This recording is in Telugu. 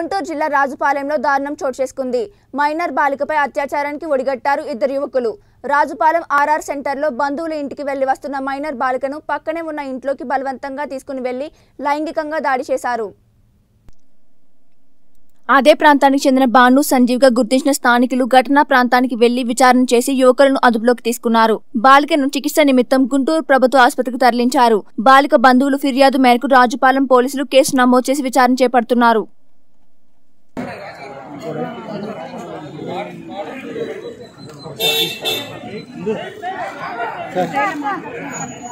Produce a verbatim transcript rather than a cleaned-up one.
గుంటూరు జిల్లా రాజుపాలెంలో దారుణం చోటు చేసుకుంది. మైనర్ బాలికపై అత్యాచారానికి ఒడిగట్టారు ఇద్దరు యువకులు. రాజుపాలెం ఆర్ఆర్ సెంటర్లో బంధువుల ఇంటికి వెళ్లి వస్తున్న మైనర్ బాలికను పక్కనే ఉన్న ఇంట్లోకి బలవంతంగా తీసుకుని వెళ్లి లైంగికంగా దాడి చేశారు. అదే ప్రాంతానికి చెందిన బాను సంజీవ్ గా గుర్తించిన స్థానికులు ఘటనా ప్రాంతానికి వెళ్లి విచారణ చేసి యువకులను అదుపులోకి తీసుకున్నారు. బాలికను చికిత్స నిమిత్తం గుంటూరు ప్రభుత్వ ఆసుపత్రికి తరలించారు. బాలిక బంధువులు ఫిర్యాదు మేరకు రాజుపాలెం పోలీసులు కేసు నమోదు చేసి విచారణ చేపడుతున్నారు. Good.